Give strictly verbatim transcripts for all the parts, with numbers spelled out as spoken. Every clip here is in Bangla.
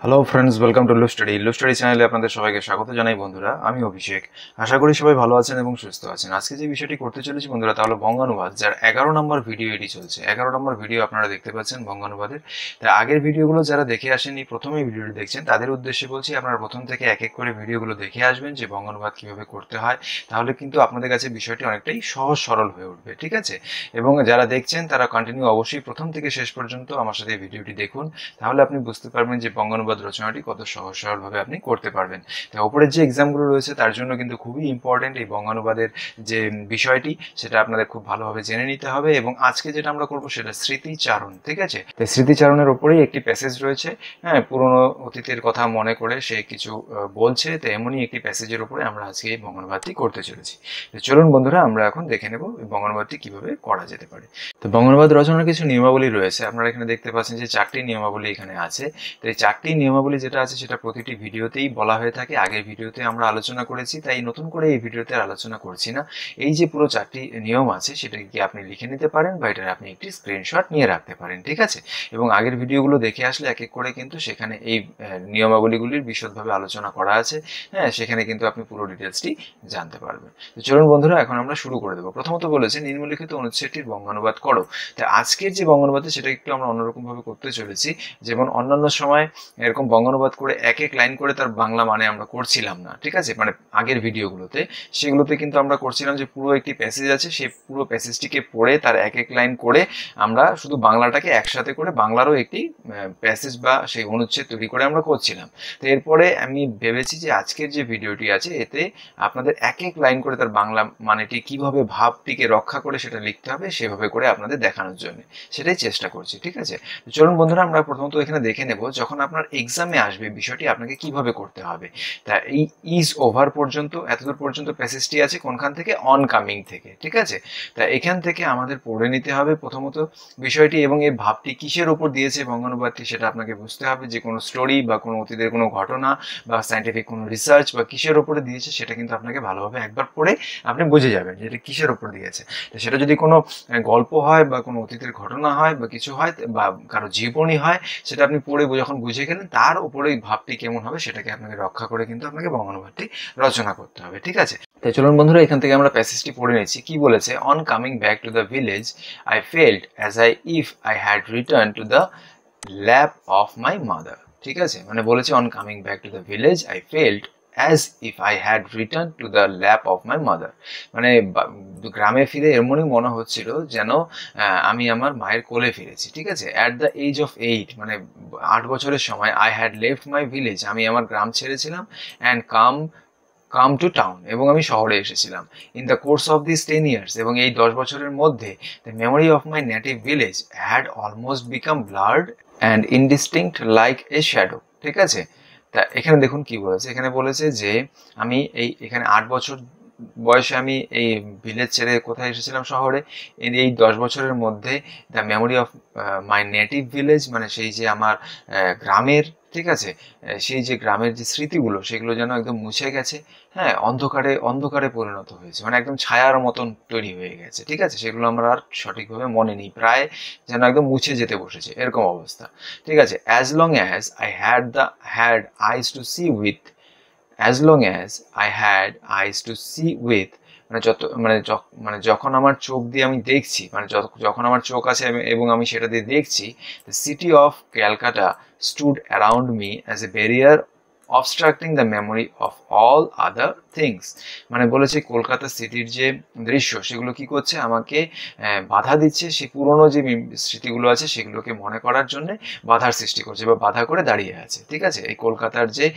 Hello friends, welcome to Lu study. Lu study চ্যানেলে আপনাদের সবাইকে স্বাগত জানাই বন্ধুরা। আমি অভিষেক। আশা করি সবাই ভালো আছেন এবং সুস্থ আছেন। আজকে যে বিষয়টি করতে চলেছি বন্ধুরা, তাহলে বঙ্গানুবাদ, যার এগারো নম্বর ভিডিও এটি চলছে। এগারো নম্বর ভিডিও আপনারা দেখতে পাচ্ছেন বঙ্গানুবাদের। তাই আগের ভিডিওগুলো যারা দেখে আসেননি, প্রথমেই ভিডিওটি দেখছেন, তাদের উদ্দেশ্যে বলছি আপনারা প্রথম থেকে এক এক করে ভিডিওগুলো দেখে আসবেন যে বঙ্গানুবাদ কীভাবে করতে হয়। তাহলে কিন্তু আপনাদের কাছে বিষয়টি অনেকটাই সহজ সরল হয়ে উঠবে, ঠিক আছে? এবং যারা দেখছেন তারা কন্টিনিউ অবশ্যই প্রথম থেকে শেষ পর্যন্ত আমার সাথে ভিডিওটি দেখুন। তাহলে আপনি বুঝতে পারবেন যে বঙ্গানুবাদ রচনাটি কত সহজ সরলভাবে আপনি করতে পারবেন। তো উপরের যে এক্সামগুলো রয়েছে তার জন্য কিন্তু খুবই ইম্পর্টেন্ট এই বঙ্গানুবাদের যে বিষয়টি, সেটা আপনাদের খুব ভালোভাবে জেনে নিতে হবে। এবং আজকে যেটা আমরা করবো সেটা স্মৃতিচারণ, ঠিক আছে? তো স্মৃতিচারণের ওপরেই একটি প্যাসেজ রয়েছে। হ্যাঁ, পুরনো অতীতের কথা মনে করে সে কিছু বলছে, তো এমনই একটি প্যাসেজের উপরে আমরা আজকে এই বঙ্গানুবাদটি করতে চলেছি। তো চলুন বন্ধুরা, আমরা এখন দেখে নেব এই বঙ্গানুবাদটি কিভাবে করা যেতে পারে। তো বঙ্গানুবাদ রচনার কিছু নিয়মাবলী রয়েছে। আপনারা এখানে দেখতে পাচ্ছেন যে চারটি নিয়মাবলী এখানে আছে। তো এই চারটি নিয়মাবলী যেটা আছে সেটা প্রতিটি ভিডিওতেই বলা হয়ে থাকে। আগের ভিডিওতে আমরা আলোচনা করেছি, তাই নতুন করে এই ভিডিওতে আলোচনা করছি না। এই যে পুরো চারটি নিয়ম আছে সেটাকে কি আপনি লিখে নিতে পারেন বা এটার আপনি একটি স্ক্রিনশট নিয়ে রাখতে পারেন, ঠিক আছে? এবং আগের ভিডিওগুলো দেখে আসলে এক এক করে কিন্তু সেখানে এই নিয়মাবলীগুলির বিশদভাবে আলোচনা করা আছে। হ্যাঁ, সেখানে কিন্তু আপনি পুরো ডিটেলসটি জানতে পারবেন। তো চলুন বন্ধুরা, এখন আমরা শুরু করে দেবো। প্রথমত বলেছে নিম্নলিখিত অনুচ্ছেদটির বঙ্গানুবাদ করো। তো আজকের যে বঙ্গানুবাদ সেটা একটু আমরা অন্যরকম ভাবে করতে চলেছি। যেমন অন্যান্য সময় এরকম বঙ্গানুবাদ করে এক এক লাইন করে তার বাংলা মানে আমরা করছিলাম না, ঠিক আছে? মানে আগের ভিডিওগুলোতে সেগুলোতে কিন্তু আমরা করছিলাম যে পুরো একটি প্যাসেজ আছে, সেই পুরো প্যাসেজটিকে পড়ে তার এক এক লাইন করে আমরা শুধু বাংলাটাকে একসাথে করে বাংলারও একটি প্যাসেজ বা সেই অনুচ্ছেদ তৈরি করে আমরা করছিলাম। তো এরপরে আমি ভেবেছি যে আজকের যে ভিডিওটি আছে এতে আপনাদের এক এক লাইন করে তার বাংলা মানেটি কিভাবে ভাবটিকে রক্ষা করে সেটা লিখতে হবে সেভাবে করে আপনাদের দেখানোর জন্য, সেটাই চেষ্টা করছি, ঠিক আছে? চলুন বন্ধুরা, আমরা প্রথমত এখানে দেখে নেব যখন আপনার এক্সামে আসবে বিষয়টি আপনাকে কিভাবে করতে হবে। তা এই ইজ ওভার পর্যন্ত, এতদূর পর্যন্ত প্যাসেজটি আছে কোনখান থেকে? অন কামিং থেকে, ঠিক আছে? তা এখান থেকে আমাদের পড়ে নিতে হবে প্রথমত বিষয়টি, এবং এই ভাবটি কিসের উপর দিয়েছে বঙ্গানুবাদটি সেটা আপনাকে বুঝতে হবে। যে কোনো স্টোরি বা কোনো অতীতের কোনো ঘটনা বা সায়েন্টিফিক কোনো রিসার্চ বা কিসের উপরে দিয়েছে সেটা কিন্তু আপনাকে ভালোভাবে একবার পড়ে আপনি বুঝে যাবেন যে এটা কিসের উপর দিয়েছে। তো সেটা যদি কোনো গল্প হয় বা কোনো অতীতের ঘটনা হয় বা কিছু হয় বা কারো জীবনী হয়, সেটা আপনি পড়ে যখন বুঝে গেলেন তার উপরে ভাবটি কেমন হবে সেটাকে আপনাকে রক্ষা করে কিন্তু আপনাকে বঙ্গানুবাদটি রচনা করতে হবে, ঠিক আছে? তাই চলুন বন্ধুরা, এখান থেকে আমরা প্যাসেজটি পড়ে নিচ্ছি। কি বলেছে? On coming back to the village I felt as I if I had return to the lap of my mother, ঠিক আছে? মানে বলেছে on coming back to the village I felt as if I had returned to the lap of my mother, মানে গ্রামে ফিরে এমনই মনে হচ্ছিল যেন আমি আমার মায়ের কোলে ফিরেছি, ঠিক আছে? At the age of eight, মানে আট বছরের সময়, I had left my village, আমি আমার গ্রাম ছেড়েছিলাম, and come come to town, এবং আমি শহরে এসেছিলাম। In the course of this ten years, এবং এই দশ বছরের মধ্যে the memory of my native village had almost become blurred and indistinct like a shadow, ঠিক আছে? তা এখানে দেখুন কি বলেছে। এখানে বলেছে যে আমি এই এখানে আট বছর বয়সে আমি এই ভিলেজ ছেড়ে কোথায় এসেছিলাম? শহরে। এই দশ বছরের মধ্যে the memory of my native village, মানে সেই যে আমার গ্রামের, ঠিক আছে, সেই যে গ্রামের যে স্মৃতিগুলো সেগুলো যেন একদম মুছে গেছে। হ্যাঁ, অন্ধকারে অন্ধকারে পরিণত হয়েছে, মানে একদম ছায়ার মতন তৈরি হয়ে গেছে, ঠিক আছে? সেগুলো আমরা আর সঠিকভাবে মনে নেই, প্রায় যেন একদম মুছে যেতে বসেছে এরকম অবস্থা, ঠিক আছে? As long as I had the had eyes to see with, as long as I had eyes to see with, মানে যত মানে মানে যখন আমার চোখ দিয়ে আমি দেখছি, মানে যখন আমার চোখ আছে এবং আমি সেটা দিয়ে দেখছি, the city of Calcutta stood around me as a barrier obstructing the memory of all other things, মানে বলেছে কলকাতা সিটির যে দৃশ্য সেগুলো কি করছে? আমাকে বাধা দিচ্ছে, সেই পুরনো যে স্মৃতিগুলো আছে সেগুলোকে মনে করার জন্য বাধার সৃষ্টি করছে বা বাধা করে দাঁড়িয়ে আছে, ঠিক আছে? এই কলকাতার যে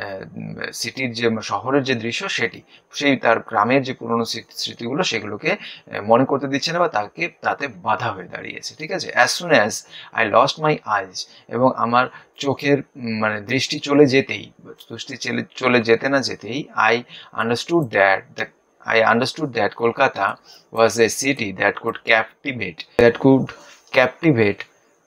সিটির যে শহরের যে দৃশ্য সেটি, সেই তার গ্রামের যে পুরনো স্মৃতিগুলো সেগুলোকে মনে করতে দিচ্ছে না বা তাকে তাতে বাধা হয়ে দাঁড়িয়েছে, ঠিক আছে? As soon as I lost my eyes, এবং আমার চোখের মানে দৃষ্টি চলে যেতেই, দৃষ্টি চলে যেতে না যেতেই, I understood that the I understood that Kolkata was a city that could captivate that could captivate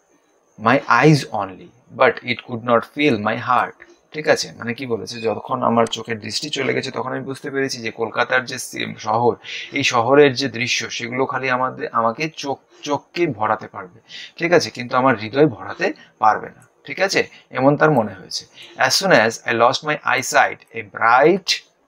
my eyes only, but it could not fill my heart, ঠিক আছে? মানে কি বলেছে? যখন আমার চোখের দৃষ্টি চলে গেছে তখন আমি বুঝতে পেরেছি যে কলকাতার যে শহর, এই শহরের যে দৃশ্য সেগুলো খালি আমাদের আমাকে চোখ চোখকে ভরাতে পারবে, ঠিক আছে, কিন্তু আমার হৃদয় ভরাতে পারবে না, ঠিক আছে, এমন তার মনে হয়েছে। As soon as I lost my eyesight, a bright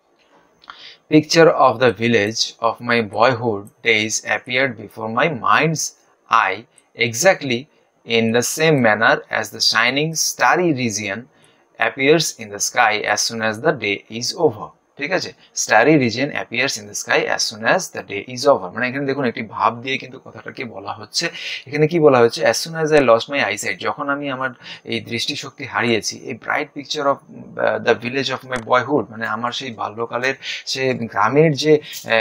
picture of the village of my boyhood days appeared before my mind's eye, exactly in the same manner as the shining starry region appears in the sky as soon as the day is over. ঠিক আছে, starry region appears in the sky as soon as the day is over, মানে এখানে দেখুন একটি ভাব দিয়ে কিন্তু কথাটাকে বলা হচ্ছে। এখানে কি বলা হচ্ছে, as soon as I lost my eyesight, যখন আমি আমার এই দৃষ্টিশক্তি হারিয়েছি, এই bright picture of the village of my boyhood, মানে আমার সেই বাল্যকালের সে গ্রামের যে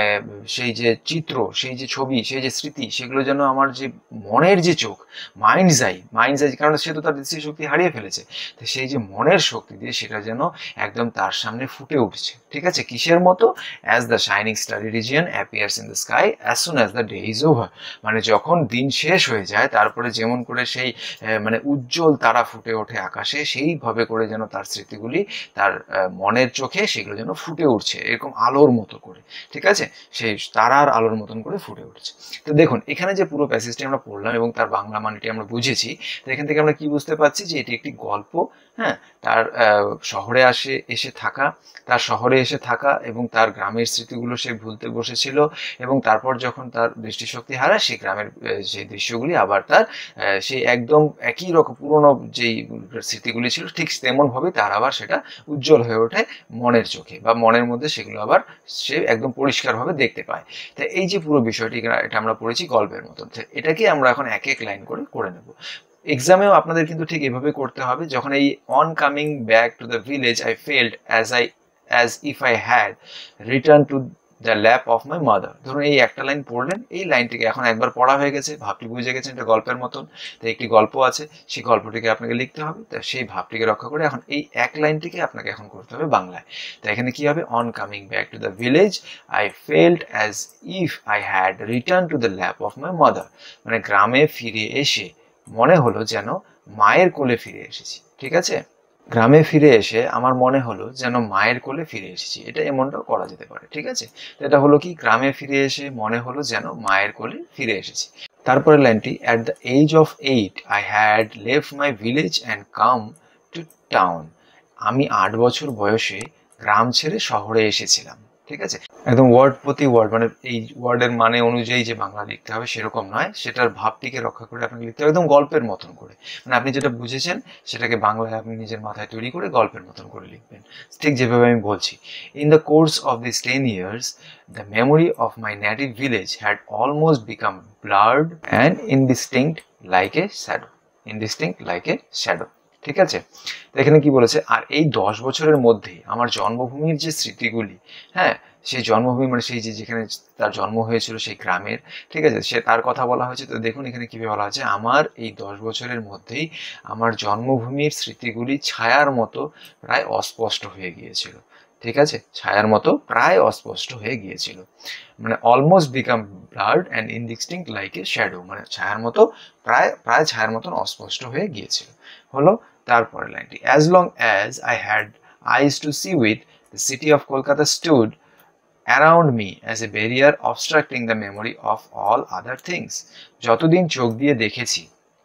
সেই যে চিত্র, সেই যে ছবি, সেই যে স্মৃতি, সেগুলো যেন আমার যে মনের যে চোখ, মাইন্ডস আই, মাইন্ডস আই, কারণ সে তো তার দৃষ্টিশক্তি হারিয়ে ফেলেছে, তো সেই যে মনের শক্তি দিয়ে সেটা যেন একদম তার সামনে ফুটে উঠছে। ঠিক আছে, কিসের মতো, as the shining starry region appears in the sky as soon as the day is over, মানে যখন দিন শেষ হয়ে যায় তারপরে যেমন করে সেই মানে উজ্জ্বল তারা ফুটে ওঠে আকাশে, সেইভাবে করে যেন তার স্মৃতিগুলি তার মনের চোখে সেগুলো যেন ফুটে উঠছে এরকম আলোর মতো করে। ঠিক আছে, সেই তারার আলোর মতন করে ফুটে উঠছে। তো দেখুন এখানে যে পুরো প্যাসেজটি আমরা পড়লাম এবং তার বাংলা মানেটি আমরা বুঝেছি, তো এখান থেকে আমরা কি বুঝতে পারছি যে এটি একটি গল্প। হ্যাঁ, তার শহরে আসে এসে থাকা, তার শহরে এসে থাকা এবং তার গ্রামের স্মৃতিগুলো সে ভুলতে বসেছিল, এবং তারপর যখন তার দৃষ্টিশক্তি হারায় সেই গ্রামের সেই দৃশ্যগুলি আবার তার সেই একদম একই রকম পুরনো যেই স্মৃতিগুলি ছিল ঠিক তেমনভাবে তার আবার সেটা উজ্জ্বল হয়ে ওঠে মনের চোখে, বা মনের মধ্যে সেগুলো আবার সে একদম পরিষ্কারভাবে দেখতে পায়। তো এই যে পুরো বিষয়টি এটা আমরা পড়েছি গল্পের মতন, এটাকে আমরা এখন এক এক লাইন করে করে নেব। এক্সামেও আপনাদের কিন্তু ঠিক এভাবে করতে হবে। যখন এই on coming back to the village I felt as I as if I had returned to the lap of my mother, ধরুন এই একটা লাইন পড়লেন, এই লাইনটিকে এখন একবার পড়া হয়ে গেছে, ভাবটি বুঝে গেছেন, এটা গল্পের মতন, তো একটি গল্প আছে, সেই গল্পটিকে আপনাকে লিখতে হবে, তো সেই ভাবটিকে রক্ষা করে এখন এই এক লাইনটিকে আপনাকে এখন করতে হবে বাংলায়। তো এখানে কি হবে, on coming back to the village I felt as if I had return to the lap of my mother, মানে গ্রামে ফিরে এসে মনে হলো যেন মায়ের কোলে ফিরে এসেছি। ঠিক আছে, গ্রামে ফিরে এসে আমার মনে হলো যেন মায়ের কোলে ফিরে এসেছি, এটা এমনটাও করা যেতে পারে। ঠিক আছে, তো এটা হলো কি, গ্রামে ফিরে এসে মনে হলো যেন মায়ের কোলে ফিরে এসেছি। তারপরে লাইনটি, at the age of eight I had left my village and come to town, আমি আট বছর বয়সে গ্রাম ছেড়ে শহরে এসেছিলাম। ঠিক আছে, একদম ওয়ার্ড প্রতি ওয়ার্ড, মানে এই ওয়ার্ডের মানে অনুযায়ী যে বাংলা লিখতে হবে সেরকম নয়, সেটার ভাবটিকে রক্ষা করে আপনাকে লিখতে হবে একদম গল্পের মতন করে, মানে আপনি যেটা বুঝেছেন সেটাকে বাংলায় আপনি নিজের মাথায় তৈরি করে গল্পের মতন করে লিখবেন, ঠিক যেভাবে আমি বলছি। In the course of this ten years the memory of my native village had almost become blurred and indistinct like a shadow, indistinct like a shadow. ঠিক আছে, তো এখানে কি বলেছে, আর এই দশ বছরের মধ্যে আমার জন্মভূমির যে স্মৃতিগুলি, হ্যাঁ সেই জন্মভূমি মানে সেই যে যেখানে তার জন্ম হয়েছিল সেই গ্রামের, ঠিক আছে, সে তার কথা বলা হয়েছে। তো দেখুন এখানে কিভাবে বলা হয়েছে, আমার এই দশ বছরের মধ্যেই আমার জন্মভূমির স্মৃতিগুলি ছায়ার মতো প্রায় অস্পষ্ট হয়ে গিয়েছিল। ঠিক আছে, ছায়ার মতো প্রায় অস্পষ্ট হয়ে গিয়েছিল, মানে almost become blurred and indistinct like a shadow, মানে ছায়ার মতো প্রায় প্রায় ছায়ার মতন অস্পষ্ট হয়ে গিয়েছিল। হলো তারপরে লাইনটি, as long as I had eyes to see with the city of Kolkata stood around me as a barrier obstructing the memory of all other things, যতদিন চোখ দিয়ে দেখেছি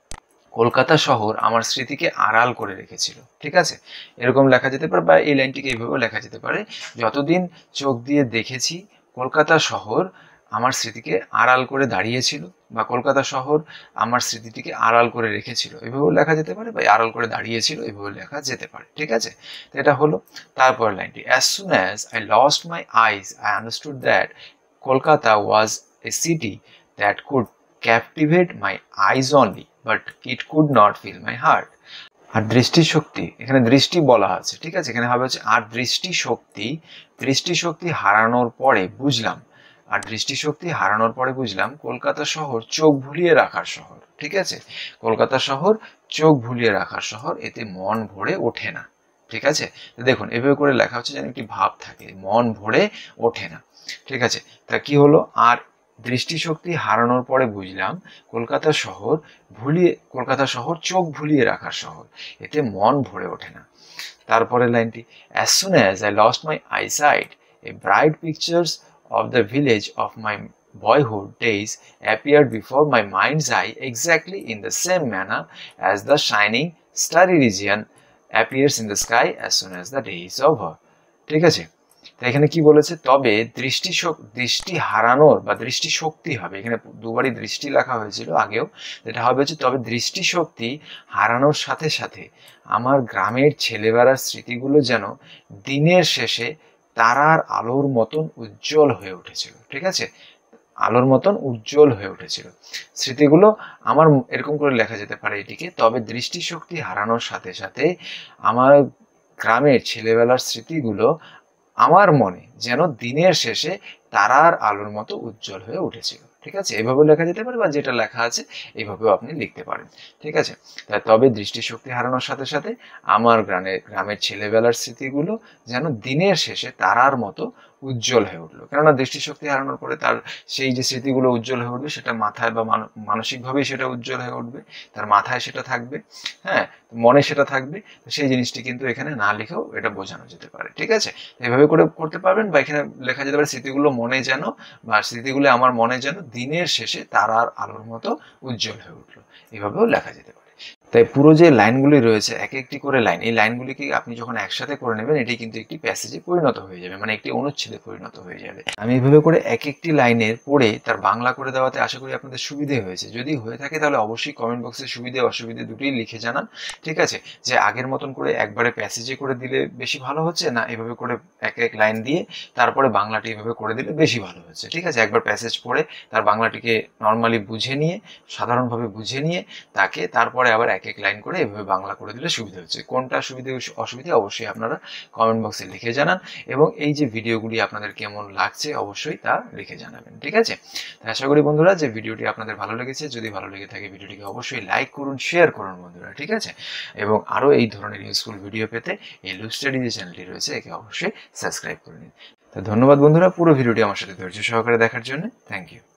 কলকাতা শহর আমার স্মৃতিকে আড়াল করে রেখেছিল। ঠিক আছে, এরকম লেখা যেতে পারে, বা এই লাইনটিকে এইভাবেও লেখা যেতে পারে, যতদিন চোখ দিয়ে দেখেছি কলকাতা শহর আমার স্মৃতিকে আড়াল করে দাঁড়িয়েছিল, বা কলকাতা শহর আমার স্মৃতিটিকে আড়াল করে রেখেছিল, এভাবেও লেখা যেতে পারে, বা আড়াল করে দাঁড়িয়েছিল এভাবে লেখা যেতে পারে। ঠিক আছে, তো এটা হলো তারপর লাইনটি, as soon as I lost my eyes I understood that Kolkata was a city that could captivate my eyes only but it could not fill my heart. আর দৃষ্টিশক্তি, এখানে দৃষ্টি বলা আছে, ঠিক আছে, এখানে হবে হচ্ছে আর দৃষ্টিশক্তি, দৃষ্টিশক্তি হারানোর পরে বুঝলাম, আর দৃষ্টিশক্তি হারানোর পরে বুঝলাম কলকাতা শহর চোখ ভুলিয়ে রাখার শহর। ঠিক আছে, কলকাতা শহর চোখ ভুলিয়ে রাখার শহর, এতে মন ভরে ওঠে না। ঠিক আছে, দেখুন এভাবে করে লেখা হচ্ছে যেন একটি ভাব থাকে, মন ভরে ওঠে না। ঠিক আছে, তা কি হলো, আর দৃষ্টিশক্তি হারানোর পরে বুঝলাম কলকাতা শহর ভুলিয়ে কলকাতা শহর চোখ ভুলিয়ে রাখার শহর, এতে মন ভরে ওঠে না। তারপরে লাইনটি, as soon as I lost my eyesight a bright pictures of the village of my boyhood days appeared before my mind's eye exactly in the same manner as the shining starry region appears in the sky as soon as the day is over. ঠিক আছে, তো এখানে কি বলেছে, তবে দৃষ্টি দৃষ্টি হারানোর বা দৃষ্টি শক্তি হবে, এখানে দুবারই দৃষ্টি লেখা হয়েছিল আগেও, যেটা হবে হচ্ছে তবে দৃষ্টি শক্তি হারানোর সাথে সাথে আমার গ্রামের ছেলেবেলার স্মৃতিগুলো যেন দিনের শেষে তারার আলোর মতন উজ্জ্বল হয়ে উঠেছিল। ঠিক আছে, আলোর মতন উজ্জ্বল হয়ে উঠেছিল স্মৃতিগুলো আমার, এরকম করে লেখা যেতে পারে এটিকে, তবে দৃষ্টিশক্তি হারানোর সাথে সাথে আমার গ্রামের ছেলেবেলার স্মৃতিগুলো আমার মনে যেন দিনের শেষে তারার আলোর মতো উজ্জ্বল হয়ে উঠেছিল। ঠিক আছে, এভাবে লেখা যেতে পারে, বা যেটা লেখা আছে এইভাবেও আপনি লিখতে পারেন। ঠিক আছে, তাই তবে দৃষ্টিশক্তি হারানোর সাথে সাথে আমার গ্রামের গ্রামের ছেলেবেলার স্মৃতিগুলো যেন দিনের শেষে তারার মতো উজ্জ্বল হয়ে উঠলো। কেননা দৃষ্টিশক্তি হারানোর পরে তার সেই যে স্মৃতিগুলো উজ্জ্বল হয়ে উঠবে সেটা মাথায় বা মানসিকভাবেই সেটা উজ্জ্বল হয়ে উঠবে, তার মাথায় সেটা থাকবে, হ্যাঁ মনে সেটা থাকবে। সেই জিনিসটি কিন্তু এখানে না লিখেও এটা বোঝানো যেতে পারে। ঠিক আছে, এভাবে করে করতে পারবেন, বা এখানে লেখা যেতে পারে স্মৃতিগুলো মনে যেন, বা স্মৃতিগুলো আমার মনে যেন দিনের শেষে তারার আলোর মতো উজ্জ্বল হয়ে উঠলো, এভাবেও লেখা যেতে পারে। তাই পুরো যে লাইনগুলি রয়েছে এক একটি করে লাইন, এই লাইনগুলিকে আপনি যখন একসাথে করে নেবেন এটি কিন্তু একটি প্যাসেজে পরিণত হয়ে যাবে, মানে একটি অনুচ্ছেদে পরিণত হয়ে যাবে। আমি এভাবে করে এক একটি লাইনের পড়ে তার বাংলা করে দেওয়াতে আশা করি আপনাদের সুবিধে হয়েছে। যদি হয়ে থাকে তাহলে অবশ্যই কমেন্ট বক্সে সুবিধে অসুবিধে দুটোই লিখে জানান। ঠিক আছে, যে আগের মতন করে একবারে প্যাসেজে করে দিলে বেশি ভালো হচ্ছে, না এভাবে করে এক এক লাইন দিয়ে তারপরে বাংলাটি এভাবে করে দিলে বেশি ভালো হচ্ছে। ঠিক আছে, একবার প্যাসেজ পড়ে তার বাংলাটিকে নর্মালি বুঝে নিয়ে, সাধারণভাবে বুঝে নিয়ে তাকে তারপরে আবার এক এক লাইন করে এভাবে বাংলা করে দিলে সুবিধা হচ্ছে। কোনটা সুবিধা অসুবিধা অবশ্যই আপনারা কমেন্ট বক্সে লিখে জানান, এবং এই যে ভিডিওগুলি আপনাদের কেমন লাগছে অবশ্যই তা লিখে জানাবেন। ঠিক আছে, আশা করি বন্ধুরা যে ভিডিওটি আপনাদের ভালো লেগেছে। যদি ভালো লেগে থাকে ভিডিওটিকে অবশ্যই লাইক করুন, শেয়ার করুন বন্ধুরা। ঠিক আছে, এবং আরও এই ধরনের ইউজফুল ভিডিও পেতে এই লুপ স্টাডি যে চ্যানেলটি রয়েছে একে অবশ্যই সাবস্ক্রাইব করে নিন। তো ধন্যবাদ বন্ধুরা পুরো ভিডিওটি আমার সাথে ধৈর্য সহকারে দেখার জন্য। Thank you.